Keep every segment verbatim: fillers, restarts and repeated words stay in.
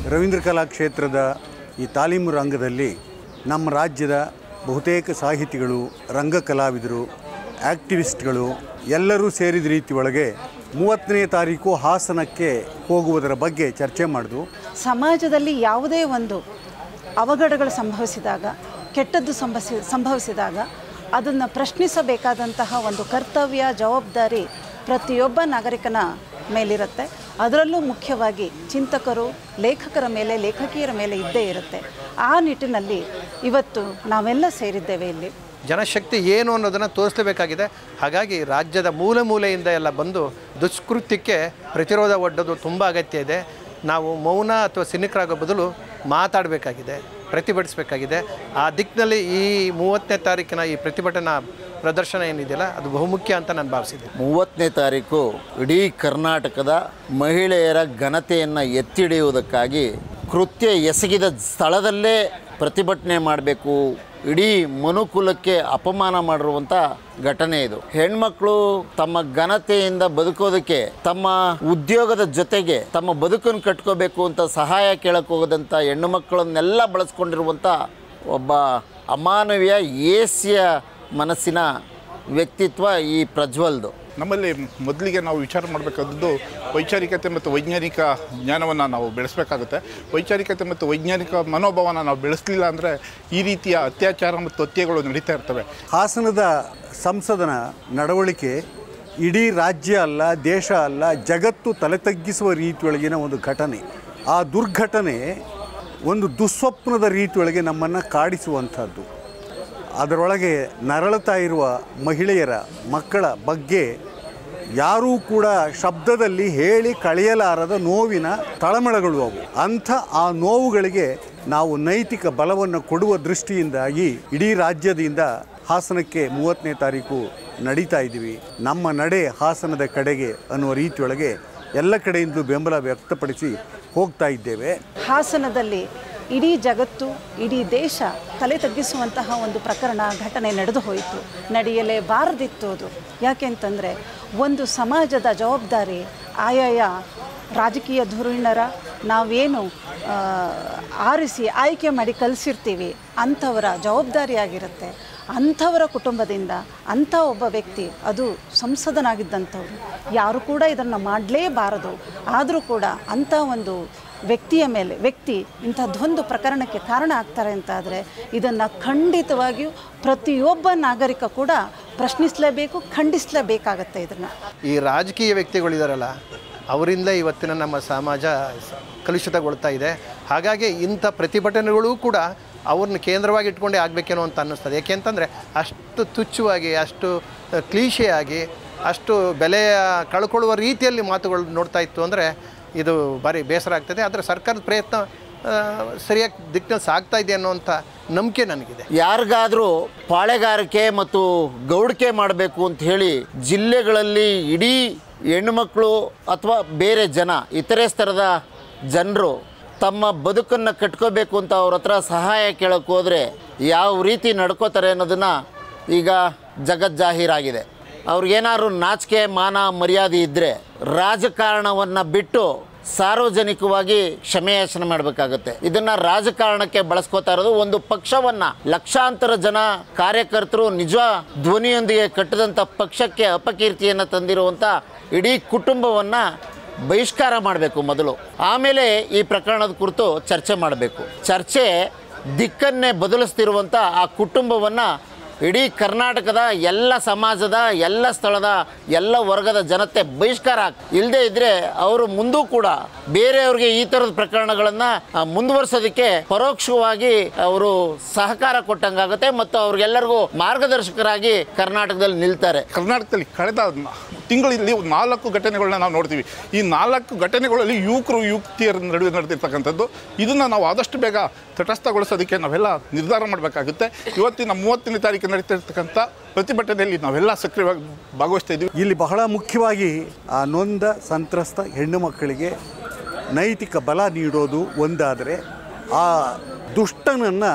ರವೀಂದ್ರ ಕಲಾಕ್ಷೇತ್ರದ ಈ ತಾಲೀಮು ರಂಗದಲ್ಲಿ ನಮ್ಮ ರಾಜ್ಯದ ಬಹುತೇಕ ಸಾಹಿತಿಗಳು, ರಂಗ ಕಲಾವಿದರು, ಆ್ಯಕ್ಟಿವಿಸ್ಟ್ಗಳು ಎಲ್ಲರೂ ಸೇರಿದ ರೀತಿ ಒಳಗೆ ಮೂವತ್ತನೇ ತಾರೀಕು ಹಾಸನಕ್ಕೆ ಹೋಗುವುದರ ಬಗ್ಗೆ ಚರ್ಚೆ ಮಾಡಿದ್ವು. ಸಮಾಜದಲ್ಲಿ ಯಾವುದೇ ಒಂದು ಅವಘಡಗಳು ಸಂಭವಿಸಿದಾಗ, ಕೆಟ್ಟದ್ದು ಸಂಭವಿಸಿ ಸಂಭವಿಸಿದಾಗ ಅದನ್ನು ಪ್ರಶ್ನಿಸಬೇಕಾದಂತಹ ಒಂದು ಕರ್ತವ್ಯ, ಜವಾಬ್ದಾರಿ ಪ್ರತಿಯೊಬ್ಬ ನಾಗರಿಕನ ಮೇಲಿರುತ್ತೆ. ಅದರಲ್ಲೂ ಮುಖ್ಯವಾಗಿ ಚಿಂತಕರು, ಲೇಖಕರ ಮೇಲೆ, ಲೇಖಕಿಯರ ಮೇಲೆ ಇದ್ದೇ ಇರುತ್ತೆ. ಆ ನಿಟ್ಟಿನಲ್ಲಿ ಇವತ್ತು ನಾವೆಲ್ಲ ಸೇರಿದ್ದೇವೆ. ಇಲ್ಲಿ ಜನಶಕ್ತಿ ಏನು ಅನ್ನೋದನ್ನು ತೋರಿಸಲೇಬೇಕಾಗಿದೆ. ಹಾಗಾಗಿ ರಾಜ್ಯದ ಮೂಲೆ ಮೂಲೆಯಿಂದ ಎಲ್ಲ ಬಂದು ದುಷ್ಕೃತ್ಯಕ್ಕೆ ಪ್ರತಿರೋಧ ಒಡ್ಡೋದು ತುಂಬ ಅಗತ್ಯ ಇದೆ. ನಾವು ಮೌನ ಅಥವಾ ಸಿನಿಕರಾಗೋ ಬದಲು ಮಾತಾಡಬೇಕಾಗಿದೆ, ಪ್ರತಿಭಟಿಸಬೇಕಾಗಿದೆ. ಆ ದಿಕ್ಕಿನಲ್ಲಿ ಈ ಮೂವತ್ತನೇ ತಾರೀಕಿನ ಈ ಪ್ರತಿಭಟನಾ ಪ್ರದರ್ಶನ ಏನಿದೆಯಲ್ಲ ಅದು ಬಹುಮುಖ್ಯ ಅಂತ ನಾನು ಭಾವಿಸಿದ್ದೆ. ಮೂವತ್ತನೇ ತಾರೀಕು ಇಡೀ ಕರ್ನಾಟಕದ ಮಹಿಳೆಯರ ಘನತೆಯನ್ನು ಎತ್ತಿ ಹಿಡಿಯುವುದಕ್ಕಾಗಿ ಕೃತ್ಯ ಎಸಗಿದ ಸ್ಥಳದಲ್ಲೇ ಪ್ರತಿಭಟನೆ ಮಾಡಬೇಕು. ಇಡೀ ಮನುಕುಲಕ್ಕೆ ಅಪಮಾನ ಮಾಡಿರುವಂಥ ಘಟನೆ ಇದು. ಹೆಣ್ಮಕ್ಳು ತಮ್ಮ ಘನತೆಯಿಂದ ಬದುಕೋದಕ್ಕೆ, ತಮ್ಮ ಉದ್ಯೋಗದ ಜೊತೆಗೆ ತಮ್ಮ ಬದುಕನ್ನು ಕಟ್ಕೋಬೇಕು ಅಂತ ಸಹಾಯ ಕೇಳಕ್ಕೆ ಹೋಗೋದಂಥ ಹೆಣ್ಣು ಮಕ್ಕಳನ್ನೆಲ್ಲ ಬಳಸ್ಕೊಂಡಿರುವಂಥ ಒಬ್ಬ ಅಮಾನವೀಯ ಏಸ್ಯ ಮನಸ್ಸಿನ ವ್ಯಕ್ತಿತ್ವ ಈ ಪ್ರಜ್ವಲ್ದು. ನಮ್ಮಲ್ಲಿ ಮೊದಲಿಗೆ ನಾವು ವಿಚಾರ ಮಾಡಬೇಕಾದದ್ದು ವೈಚಾರಿಕತೆ ಮತ್ತು ವೈಜ್ಞಾನಿಕ ಜ್ಞಾನವನ್ನು ನಾವು ಬೆಳೆಸಬೇಕಾಗುತ್ತೆ. ವೈಚಾರಿಕತೆ ಮತ್ತು ವೈಜ್ಞಾನಿಕ ಮನೋಭಾವನ ನಾವು ಬೆಳೆಸಲಿಲ್ಲ ಅಂದರೆ ಈ ರೀತಿಯ ಅತ್ಯಾಚಾರ ಮತ್ತು ಹತ್ಯೆಗಳು ನಡೀತಾ ಇರ್ತವೆ. ಹಾಸನದ ಸಂಸದನ ನಡವಳಿಕೆ ಇಡೀ ರಾಜ್ಯ ಅಲ್ಲ, ದೇಶ ಅಲ್ಲ, ಜಗತ್ತು ತಲೆ ತಗ್ಗಿಸುವ ರೀತಿಯೊಳಗಿನ ಒಂದು ಘಟನೆ. ಆ ದುರ್ಘಟನೆ ಒಂದು ದುಸ್ವಪ್ನದ ರೀತಿಯೊಳಗೆ ನಮ್ಮನ್ನು ಕಾಡಿಸುವಂಥದ್ದು. ಅದರೊಳಗೆ ನರಳುತ್ತಾ ಇರುವ ಮಹಿಳೆಯರ, ಮಕ್ಕಳ ಬಗ್ಗೆ ಯಾರೂ ಕೂಡ ಶಬ್ದದಲ್ಲಿ ಹೇಳಿ ಕಳೆಯಲಾರದ ನೋವಿನ ತಳಮಳಗಳು ಅವು. ಅಂಥ ಆ ನೋವುಗಳಿಗೆ ನಾವು ನೈತಿಕ ಬಲವನ್ನು ಕೊಡುವ ದೃಷ್ಟಿಯಿಂದಾಗಿ ಇಡೀ ರಾಜ್ಯದಿಂದ ಹಾಸನಕ್ಕೆ ಮೂವತ್ತನೇ ತಾರೀಕು ನಡೀತಾ ಇದ್ದೀವಿ. ನಮ್ಮ ನಡೆ ಹಾಸನದ ಕಡೆಗೆ ಅನ್ನುವ ರೀತಿಯೊಳಗೆ ಎಲ್ಲ ಕಡೆಯಿಂದಲೂ ಬೆಂಬಲ ವ್ಯಕ್ತಪಡಿಸಿ ಹೋಗ್ತಾ ಇದ್ದೇವೆ. ಹಾಸನದಲ್ಲಿ ಇಡೀ ಜಗತ್ತು, ಇಡೀ ದೇಶ ತಲೆ ತಗ್ಗಿಸುವಂತಹ ಒಂದು ಪ್ರಕರಣ, ಘಟನೆ ನಡೆದು ಹೋಯಿತು. ನಡೆಯಲೇಬಾರದಿತ್ತು ಅದು. ಯಾಕೆಂತಂದರೆ ಒಂದು ಸಮಾಜದ ಜವಾಬ್ದಾರಿ ಆಯಾಯ ರಾಜಕೀಯ ಧುರೀಣರ ನಾವೇನು ಆರಿಸಿ ಆಯ್ಕೆ ಮಾಡಿ ಕಲಿಸಿರ್ತೀವಿ ಅಂಥವರ ಜವಾಬ್ದಾರಿಯಾಗಿರುತ್ತೆ. ಅಂಥವರ ಕುಟುಂಬದಿಂದ ಅಂಥ ಒಬ್ಬ ವ್ಯಕ್ತಿ, ಅದು ಸಂಸದನಾಗಿದ್ದಂಥವ್ರು, ಯಾರು ಕೂಡ ಇದನ್ನು ಮಾಡಲೇಬಾರದು. ಆದರೂ ಕೂಡ ಅಂಥ ಒಂದು ವ್ಯಕ್ತಿಯ ಮೇಲೆ ವ್ಯಕ್ತಿ ಇಂಥದ್ದೊಂದು ಪ್ರಕರಣಕ್ಕೆ ಕಾರಣ ಆಗ್ತಾರೆ ಅಂತಾದರೆ ಇದನ್ನು ಖಂಡಿತವಾಗಿಯೂ ಪ್ರತಿಯೊಬ್ಬ ನಾಗರಿಕ ಕೂಡ ಪ್ರಶ್ನಿಸಲೇಬೇಕು, ಖಂಡಿಸಲೇಬೇಕಾಗತ್ತೆ. ಇದನ್ನು ಈ ರಾಜಕೀಯ ವ್ಯಕ್ತಿಗಳಿದಾರಲ್ಲ, ಅವರಿಂದ ಇವತ್ತಿನ ನಮ್ಮ ಸಮಾಜ ಕಲುಷಿತಗೊಳ್ತಾ ಇದೆ. ಹಾಗಾಗಿ ಇಂಥ ಪ್ರತಿಭಟನೆಗಳು ಕೂಡ ಅವ್ರನ್ನ ಕೇಂದ್ರವಾಗಿ ಇಟ್ಕೊಂಡೇ ಆಗಬೇಕೇನೋ ಅಂತ ಅನ್ನಿಸ್ತದೆ. ಏಕೆಂತಂದರೆ ಅಷ್ಟು ತುಚ್ಛವಾಗಿ, ಅಷ್ಟು ಕ್ಲೀಶೆಯಾಗಿ, ಅಷ್ಟು ಬೆಲೆಯ ಕಳ್ಕೊಳ್ಳುವ ರೀತಿಯಲ್ಲಿ ಮಾತುಗಳು ನೋಡ್ತಾ ಇತ್ತು ಅಂದರೆ ಇದು ಭಾರಿ ಬೇಸರ ಆಗ್ತದೆ. ಆದರೆ ಸರ್ಕಾರದ ಪ್ರಯತ್ನ ಸರಿಯಾಗಿ ದಿಕ್ಕಿನಲ್ಲಿ ಸಾಗ್ತಾ ಇದೆ ಅನ್ನೋಂಥ ನಂಬಿಕೆ ನನಗಿದೆ. ಯಾರಿಗಾದರೂ ಪಾಳೆಗಾರಿಕೆ ಮತ್ತು ಗೌಡಿಕೆ ಮಾಡಬೇಕು ಅಂತ ಹೇಳಿ ಜಿಲ್ಲೆಗಳಲ್ಲಿ ಇಡೀ ಹೆಣ್ಣುಮಕ್ಕಳು ಅಥವಾ ಬೇರೆ ಜನ, ಇತರೆ ಸ್ತರದ ಜನರು ತಮ್ಮ ಬದುಕನ್ನು ಕಟ್ಕೋಬೇಕು ಅಂತ ಅವ್ರ ಹತ್ರ ಸಹಾಯ ಕೇಳೋಕ್ಕೆ ಹೋದರೆ ಯಾವ ರೀತಿ ನಡ್ಕೋತಾರೆ ಅನ್ನೋದನ್ನು ಈಗ ಜಗಜ್ಜಾಹೀರಾಗಿದೆ. ಅವ್ರಿಗೇನಾದ್ರು ನಾಚಿಕೆ, ಮಾನ, ಮರ್ಯಾದೆ ಇದ್ದರೆ ರಾಜಕಾರಣವನ್ನು ಬಿಟ್ಟು ಸಾರ್ವಜನಿಕವಾಗಿ ಕ್ಷಮೆಯಾಚನೆ ಮಾಡಬೇಕಾಗುತ್ತೆ. ಇದನ್ನು ರಾಜಕಾರಣಕ್ಕೆ ಬಳಸ್ಕೋತಾ ಇರೋದು ಒಂದು ಪಕ್ಷವನ್ನು, ಲಕ್ಷಾಂತರ ಜನ ಕಾರ್ಯಕರ್ತರು ನಿಜ ಧ್ವನಿಯೊಂದಿಗೆ ಕಟ್ಟಿದಂಥ ಪಕ್ಷಕ್ಕೆ ಅಪಕೀರ್ತಿಯನ್ನು ತಂದಿರುವಂಥ ಇಡೀ ಕುಟುಂಬವನ್ನು ಬಹಿಷ್ಕಾರ ಮಾಡಬೇಕು ಮೊದಲು. ಆಮೇಲೆ ಈ ಪ್ರಕರಣದ ಕುರಿತು ಚರ್ಚೆ ಮಾಡಬೇಕು. ಚರ್ಚೆ ದಿಕ್ಕನ್ನೇ ಬದಲಿಸ್ತಿರುವಂಥ ಆ ಕುಟುಂಬವನ್ನು ಇಡೀ ಕರ್ನಾಟಕದ ಎಲ್ಲ ಸಮಾಜದ, ಎಲ್ಲ ಸ್ಥಳದ, ಎಲ್ಲ ವರ್ಗದ ಜನತೆ ಬಹಿಷ್ಕಾರ ಇಲ್ಲದೇ ಇದ್ದರೆ ಅವರು ಮುಂದೂ ಕೂಡ ಬೇರೆಯವ್ರಿಗೆ ಈ ಥರದ ಪ್ರಕರಣಗಳನ್ನು ಮುಂದುವರಿಸೋದಕ್ಕೆ ಪರೋಕ್ಷವಾಗಿ ಅವರು ಸಹಕಾರ ಕೊಟ್ಟಂಗಾಗುತ್ತೆ ಮತ್ತು ಅವ್ರಿಗೆಲ್ಲರಿಗೂ ಮಾರ್ಗದರ್ಶಕರಾಗಿ ಕರ್ನಾಟಕದಲ್ಲಿ ನಿಲ್ತಾರೆ. ಕರ್ನಾಟಕದಲ್ಲಿ ಕಳೆದ ತಿಂಗಳಲ್ಲಿ ನಾಲ್ಕು ಘಟನೆಗಳನ್ನ ನಾವು ನೋಡ್ತೀವಿ. ಈ ನಾಲ್ಕು ಘಟನೆಗಳಲ್ಲಿ ಯುವಕರು ಯುವತಿಯರ ನಡುವೆ ನಡೆದಿರ್ತಕ್ಕಂಥದ್ದು. ಇದನ್ನು ನಾವು ಆದಷ್ಟು ಬೇಗ ತಟಸ್ಥಗೊಳಿಸೋದಕ್ಕೆ ನಾವೆಲ್ಲ ನಿರ್ಧಾರ ಮಾಡಬೇಕಾಗುತ್ತೆ. ಇವತ್ತಿನ ಮೂವತ್ತನೇ ತಾರೀಕು ನಡೀತಿರ್ತಕ್ಕಂಥ ಪ್ರತಿಭಟನೆಯಲ್ಲಿ ನಾವೆಲ್ಲ ಸಕ್ರಿಯವಾಗಿ ಭಾಗವಹಿಸ್ತಾ ಇದ್ದೀವಿ. ಇಲ್ಲಿ ಬಹಳ ಮುಖ್ಯವಾಗಿ ಆ ನೊಂದ ಸಂತ್ರಸ್ತ ಹೆಣ್ಣು ಮಕ್ಕಳಿಗೆ ನೈತಿಕ ಬಲ ನೀಡೋದು ಒಂದಾದರೆ, ಆ ದುಷ್ಟನನ್ನು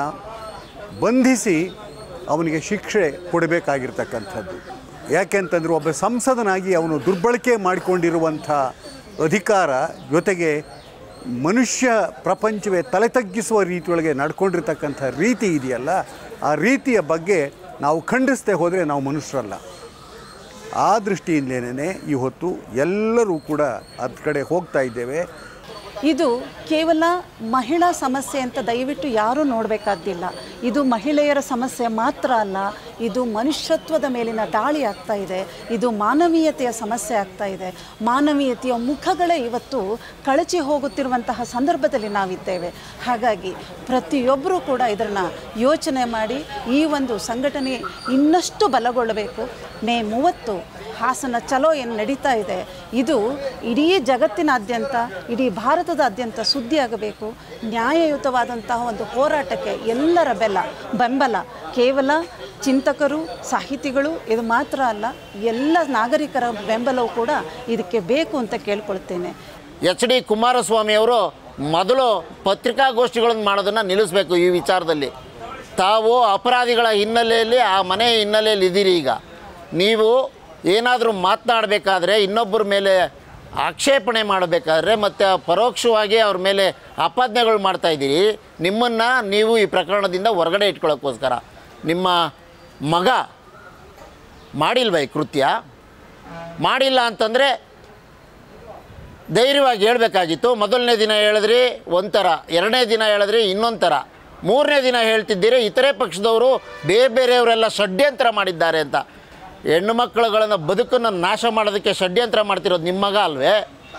ಬಂಧಿಸಿ ಅವನಿಗೆ ಶಿಕ್ಷೆ ಕೊಡಬೇಕಾಗಿರ್ತಕ್ಕಂಥದ್ದು. ಯಾಕೆಂತಂದರೆ ಒಬ್ಬ ಸಂಸದನಾಗಿ ಅವನು ದುರ್ಬಳಕೆ ಮಾಡಿಕೊಂಡಿರುವಂಥ ಅಧಿಕಾರ ಜೊತೆಗೆ ಮನುಷ್ಯ ಪ್ರಪಂಚವೇ ತಲೆ ತಗ್ಗಿಸುವ ರೀತಿಯೊಳಗೆ ನಡ್ಕೊಂಡಿರ್ತಕ್ಕಂಥ ರೀತಿ ಇದೆಯಲ್ಲ, ಆ ರೀತಿಯ ಬಗ್ಗೆ ನಾವು ಖಂಡಿಸದೆ ಹೋದರೆ ನಾವು ಮನುಷ್ಯರಲ್ಲ. ಆ ದೃಷ್ಟಿಯಿಂದಲೇ ಇವತ್ತು ಎಲ್ಲರೂ ಕೂಡ ಅದ ಕಡೆ ಹೋಗ್ತಾ ಇದ್ದೇವೆ. ಇದು ಕೇವಲ ಮಹಿಳಾ ಸಮಸ್ಯೆ ಅಂತ ದಯವಿಟ್ಟು ಯಾರೂ ನೋಡಬೇಕಾದ್ದಿಲ್ಲ. ಇದು ಮಹಿಳೆಯರ ಸಮಸ್ಯೆ ಮಾತ್ರ ಅಲ್ಲ, ಇದು ಮನುಷ್ಯತ್ವದ ಮೇಲಿನ ದಾಳಿ ಆಗ್ತಾ ಇದೆ. ಇದು ಮಾನವೀಯತೆಯ ಸಮಸ್ಯೆ ಆಗ್ತಾ ಇದೆ. ಮಾನವೀಯತೆಯ ಮುಖಗಳೇ ಇವತ್ತು ಕಳಚಿ ಹೋಗುತ್ತಿರುವಂತಹ ಸಂದರ್ಭದಲ್ಲಿ ನಾವಿದ್ದೇವೆ. ಹಾಗಾಗಿ ಪ್ರತಿಯೊಬ್ಬರೂ ಕೂಡ ಇದನ್ನು ಯೋಚನೆ ಮಾಡಿ ಈ ಒಂದು ಸಂಘಟನೆ ಇನ್ನಷ್ಟು ಬಲಗೊಳ್ಳಬೇಕು. ಮೇ ಮೂವತ್ತು ಹಾಸನ ಚಲೋ ಏನು ನಡೀತಾ ಇದೆ, ಇದು ಇಡೀ ಜಗತ್ತಿನಾದ್ಯಂತ, ಇಡೀ ಭಾರತದಾದ್ಯಂತ ಸುದ್ದಿಯಾಗಬೇಕು. ನ್ಯಾಯಯುತವಾದಂತಹ ಒಂದು ಹೋರಾಟಕ್ಕೆ ಎಲ್ಲರ ಬೆಲ್ಲ ಬೆಂಬಲ, ಕೇವಲ ಚಿಂತಕರು, ಸಾಹಿತಿಗಳು ಇದು ಮಾತ್ರ ಅಲ್ಲ, ಎಲ್ಲ ನಾಗರಿಕರ ಬೆಂಬಲವೂ ಕೂಡ ಇದಕ್ಕೆ ಬೇಕು ಅಂತ ಕೇಳ್ಕೊಳ್ತೇನೆ. ಎಚ್ ಡಿ ಕುಮಾರಸ್ವಾಮಿ ಅವರು ಮೊದಲು ಪತ್ರಿಕಾಗೋಷ್ಠಿಗಳನ್ನು ಮಾಡೋದನ್ನು ನಿಲ್ಲಿಸಬೇಕು. ಈ ವಿಚಾರದಲ್ಲಿ ತಾವು ಅಪರಾಧಿಗಳ ಹಿನ್ನೆಲೆಯಲ್ಲಿ, ಆ ಮನೆ ಹಿನ್ನೆಲೆಯಲ್ಲಿ ಇದ್ದೀರಿ. ಈಗ ನೀವು ಏನಾದರೂ ಮಾತನಾಡಬೇಕಾದ್ರೆ, ಇನ್ನೊಬ್ಬರ ಮೇಲೆ ಆಕ್ಷೇಪಣೆ ಮಾಡಬೇಕಾದ್ರೆ ಮತ್ತು ಪರೋಕ್ಷವಾಗಿ ಅವ್ರ ಮೇಲೆ ಆಪಾದನೆಗಳು ಮಾಡ್ತಾಯಿದ್ದೀರಿ. ನಿಮ್ಮನ್ನು ನೀವು ಈ ಪ್ರಕರಣದಿಂದ ಹೊರಗಡೆ ಇಟ್ಕೊಳ್ಳೋಕ್ಕೋಸ್ಕರ ನಿಮ್ಮ ಮಗ ಮಾಡಿಲ್ವ ಈ ಕೃತ್ಯ? ಮಾಡಿಲ್ಲ ಅಂತಂದರೆ ಧೈರ್ಯವಾಗಿ ಹೇಳಬೇಕಾಗಿತ್ತು. ಮೊದಲನೇ ದಿನ ಹೇಳಿದ್ರಿ ಒಂಥರ, ಎರಡನೇ ದಿನ ಹೇಳಿದ್ರಿ ಇನ್ನೊಂದು ಥರ, ಮೂರನೇ ದಿನ ಹೇಳ್ತಿದ್ದೀರಿ ಇತರೆ ಪಕ್ಷದವರು ಬೇರೆ ಬೇರೆಯವರೆಲ್ಲ ಷಡ್ಯಂತ್ರ ಮಾಡಿದ್ದಾರೆ ಅಂತ. ಹೆಣ್ಣು ಮಕ್ಕಳುಗಳನ್ನು ಬದುಕನ್ನು ನಾಶ ಮಾಡೋದಕ್ಕೆ ಷಡ್ಯಂತ್ರ ಮಾಡ್ತಿರೋದು ನಿಮ್ಮ ಮಗ ಅಲ್ವೇ?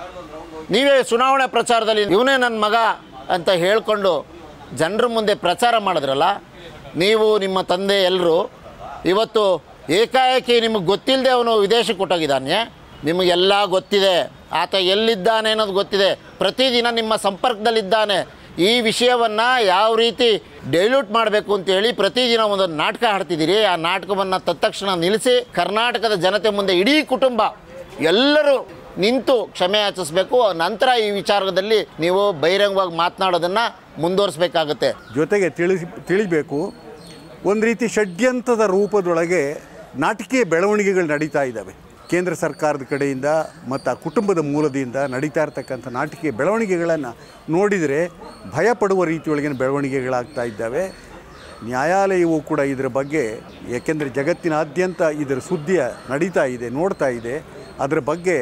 ನೀವೇ ಚುನಾವಣೆ ಪ್ರಚಾರದಲ್ಲಿ ಇವನೇ ನನ್ನ ಮಗ ಅಂತ ಹೇಳಿಕೊಂಡು ಜನರ ಮುಂದೆ ಪ್ರಚಾರ ಮಾಡಿದ್ರಲ್ಲ, ನೀವು ನಿಮ್ಮ ತಂದೆ ಎಲ್ಲರೂ. ಇವತ್ತು ಏಕಾಏಕಿ ನಿಮಗೆ ಗೊತ್ತಿಲ್ಲದೆ ಅವನು ವಿದೇಶಕ್ಕೆ ಕೊಟ್ಟೋಗಿದ್ದಾನೆ. ನಿಮಗೆಲ್ಲ ಗೊತ್ತಿದೆ, ಆತ ಎಲ್ಲಿದ್ದಾನೆ ಅನ್ನೋದು ಗೊತ್ತಿದೆ. ಪ್ರತಿದಿನ ನಿಮ್ಮ ಸಂಪರ್ಕದಲ್ಲಿದ್ದಾನೆ. ಈ ವಿಷಯವನ್ನು ಯಾವ ರೀತಿ ಡೈಲ್ಯೂಟ್ ಮಾಡಬೇಕು ಅಂತೇಳಿ ಪ್ರತಿದಿನ ಒಂದು ನಾಟಕ ಆಡ್ತಿದ್ದೀರಿ. ಆ ನಾಟಕವನ್ನು ತತ್ಕ್ಷಣ ನಿಲ್ಲಿಸಿ ಕರ್ನಾಟಕದ ಜನತೆ ಮುಂದೆ ಇಡೀ ಕುಟುಂಬ ಎಲ್ಲರೂ ನಿಂತು ಕ್ಷಮೆ ಯಾಚಿಸಬೇಕು. ನಂತರ ಈ ವಿಚಾರದಲ್ಲಿ ನೀವು ಬಹಿರಂಗವಾಗಿ ಮಾತನಾಡೋದನ್ನು ಮುಂದುವರಿಸಬೇಕಾಗುತ್ತೆ. ಜೊತೆಗೆ ತಿಳಿಸಿ ತಿಳಿಬೇಕು, ಒಂದು ರೀತಿ ಷಡ್ಯಂತ್ರದ ರೂಪದೊಳಗೆ ನಾಟಕೀಯ ಬೆಳವಣಿಗೆಗಳು ನಡೀತಾ ಇದ್ದಾವೆ. ಕೇಂದ್ರ ಸರ್ಕಾರದ ಕಡೆಯಿಂದ ಮತ್ತು ಆ ಕುಟುಂಬದ ಮೂಲದಿಂದ ನಡೀತಾ ಇರ್ತಕ್ಕಂಥ ನಾಟಕೀಯ ಬೆಳವಣಿಗೆಗಳನ್ನು ನೋಡಿದರೆ ಭಯಪಡುವ ರೀತಿಯೊಳಗಿನ ಬೆಳವಣಿಗೆಗಳಾಗ್ತಾ ಇದ್ದಾವೆ. ನ್ಯಾಯಾಲಯವು ಕೂಡ ಇದರ ಬಗ್ಗೆ, ಏಕೆಂದರೆ ಜಗತ್ತಿನಾದ್ಯಂತ ಇದರ ಸುದ್ದಿಯ ನಡೀತಾ ಇದೆ, ನೋಡ್ತಾ ಇದೆ, ಅದರ ಬಗ್ಗೆ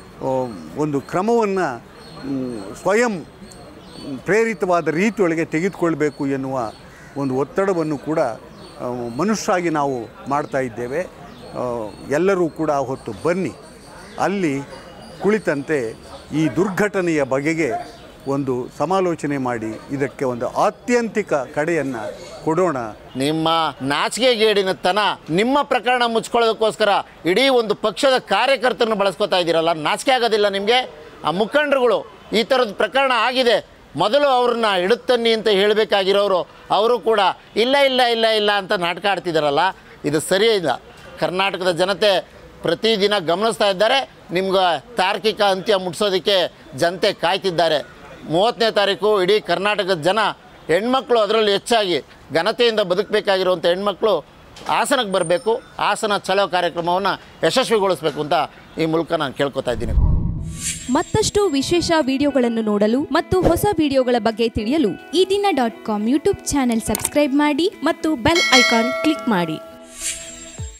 ಒಂದು ಕ್ರಮವನ್ನು ಸ್ವಯಂ ಪ್ರೇರಿತವಾದ ರೀತಿಯೊಳಗೆ ತೆಗೆದುಕೊಳ್ಬೇಕು ಎನ್ನುವ ಒಂದು ಒತ್ತಡವನ್ನು ಕೂಡ ಮನುಷ್ಯರಾಗಿ ನಾವು ಮಾಡ್ತಾ ಇದ್ದೇವೆ. ಎಲ್ಲರೂ ಕೂಡ ಹೊತ್ತು ಬನ್ನಿ, ಅಲ್ಲಿ ಕುಳಿತಂತೆ ಈ ದುರ್ಘಟನೆಯ ಬಗೆಗೆ ಒಂದು ಸಮಾಲೋಚನೆ ಮಾಡಿ ಇದಕ್ಕೆ ಒಂದು ಆತ್ಯಂತಿಕ ಕಡೆಯನ್ನು ಕೊಡೋಣ. ನಿಮ್ಮ ನಾಚಿಕೆಗೇಡಿನತನ, ನಿಮ್ಮ ಪ್ರಕರಣ ಮುಚ್ಕೊಳ್ಳೋದಕ್ಕೋಸ್ಕರ ಇಡೀ ಒಂದು ಪಕ್ಷದ ಕಾರ್ಯಕರ್ತರನ್ನು ಬಳಸ್ಕೊತಾ ಇದ್ದೀರಲ್ಲ, ನಾಚಿಕೆ ಆಗೋದಿಲ್ಲ ನಿಮಗೆ? ಆ ಮುಖಂಡರುಗಳು ಈ ಥರದ ಪ್ರಕರಣ ಆಗಿದೆ, ಮೊದಲು ಅವ್ರನ್ನ ಹಿಡುತ್ತನ್ನಿ ಅಂತ ಹೇಳಬೇಕಾಗಿರೋರು ಅವರು ಕೂಡ ಇಲ್ಲ ಇಲ್ಲ ಇಲ್ಲ ಇಲ್ಲ ಅಂತ ನಾಟಕ ಆಡ್ತಿದ್ದಾರಲ್ಲ, ಇದು ಸರಿಯೇ ಇಲ್ಲ. ಕರ್ನಾಟಕದ ಜನತೆ ಪ್ರತಿದಿನ ಗಮನಿಸ್ತಾ ಇದ್ದಾರೆ. ನಿಮ್ಗೆ ತಾರ್ಕಿಕ ಅಂತ್ಯ ಮುಟ್ಸೋದಕ್ಕೆ ಜನತೆ ಕಾಯ್ತಿದ್ದಾರೆ. ಮೂವತ್ತನೇ ತಾರೀಕು ಇಡೀ ಕರ್ನಾಟಕದ ಜನ, ಹೆಣ್ಮಕ್ಳು ಅದರಲ್ಲಿ ಹೆಚ್ಚಾಗಿ ಘನತೆಯಿಂದ ಬದುಕಬೇಕಾಗಿರುವಂಥ ಹೆಣ್ಮಕ್ಳು ಹಾಸನಕ್ಕೆ ಬರಬೇಕು. ಹಾಸನ ಚಲೋ ಕಾರ್ಯಕ್ರಮವನ್ನು ಯಶಸ್ವಿಗೊಳಿಸಬೇಕು ಅಂತ ಈ ಮೂಲಕ ನಾನು ಕೇಳ್ಕೊತಾ ಇದ್ದೀನಿ. ಮತ್ತಷ್ಟು ವಿಶೇಷ ವಿಡಿಯೋಗಳನ್ನು ನೋಡಲು ಮತ್ತು ಹೊಸ ವಿಡಿಯೋಗಳ ಬಗ್ಗೆ ತಿಳಿಯಲು Ee Dina dot com YouTube channel subscribe ಮಾಡಿ ಮತ್ತು ಬೆಲ್ ಐಕಾನ್ ಕ್ಲಿಕ್ ಮಾಡಿ.